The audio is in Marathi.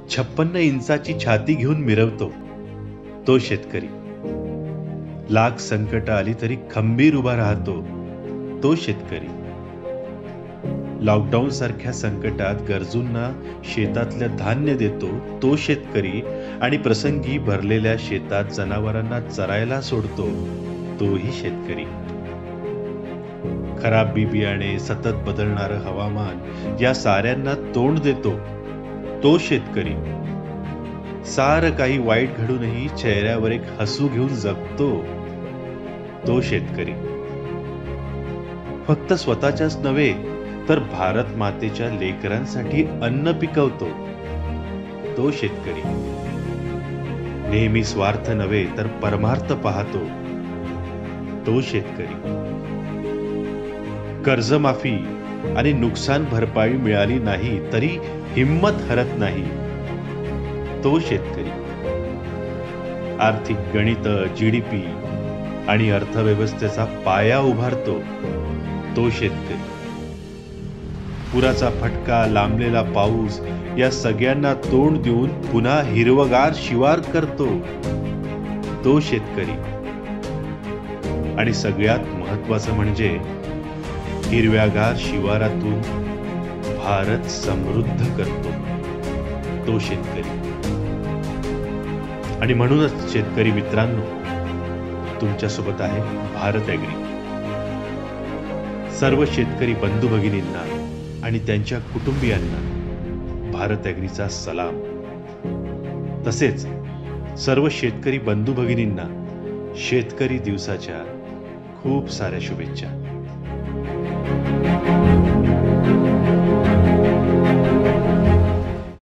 56 इंचाची छाती घेऊन मिरवतो तो शेतकरी. लाख संकट आली तरी खंबीर उभा राहतो तो शेतकरी. लॉकडाऊन सारख्या संकटात गरजूंना शेतातल्या धान्य देतो तो शेतकरी आणि प्रसंगी भरलेल्या शेतात जनावरांना चरायला सोडतो तोही शेतकरी. खराब बियाणे, सतत बदलणारं हवामान या साऱ्यांना तोंड देतो तो शेतकरी. सारं काही वाईट घडूनही चेहऱ्यावर एक हसू घेऊन जगतो तो शेतकरी. फक्त स्वतःच्याच नव्हे तर भारत मातेच्या लेकरांसाठी अन्न पिकवतो तो शेतकरी. नेहमी स्वार्थ नव्हे तर परमार्थ पाहतो तो शेतकरी. कर्जमाफी आणि नुकसान भरपाई मिळाली नाही तरी हिम्मत हरत नाही तो शेतकरी. आर्थिक गणित, जीडीपी आणि अर्थव्यवस्थेचा पाया उभारतो तो शेतकरी. पुराचा फटका, लांबलेला पाऊस या सगळ्यांना तोंड देऊन पुन्हा हिरवगार शिवार करतो तो शेतकरी. आणि सगळ्यात महत्वाचं म्हणजे हिरव्यागार शिवारातून भारत समृद्ध करतो तो शेतकरी. आणि म्हणूनच शेतकरी मित्रांनो, तुमच्यासोबत आहे भारत ॲग्री. सर्व शेतकरी बंधू भगिनींना आणि त्यांच्या कुटुंबियांना भारत ॲग्रीचा सलाम. तसेच सर्व शेतकरी बंधू भगिनींना शेतकरी दिवसाच्या खूप साऱ्या शुभेच्छा.